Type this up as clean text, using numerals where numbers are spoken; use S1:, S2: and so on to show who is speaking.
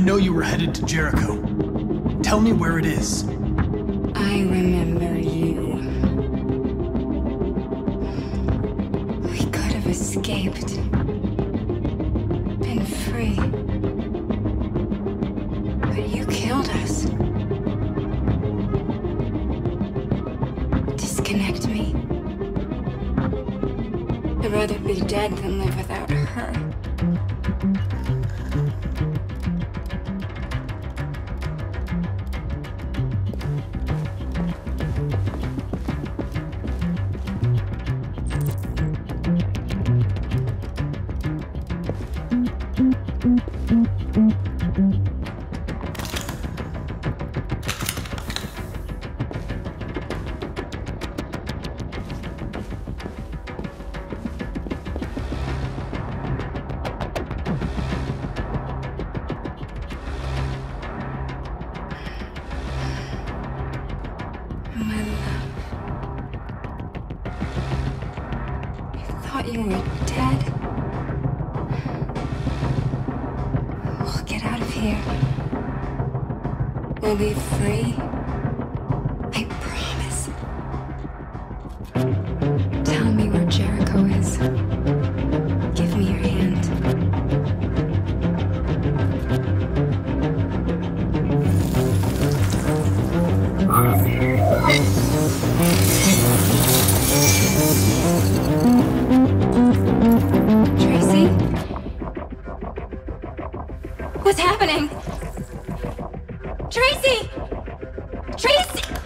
S1: know you were headed to Jericho. Tell me where it is.
S2: I remember you. We could have escaped. Been free. But you killed us. Disconnect me. I'd rather be dead than live without her. My love. I thought you were dead. We'll get out of here. We'll be free. I promise. Tell me where Jericho is. Give me your hand. Tracy? What's happening? Tracy! Tracy!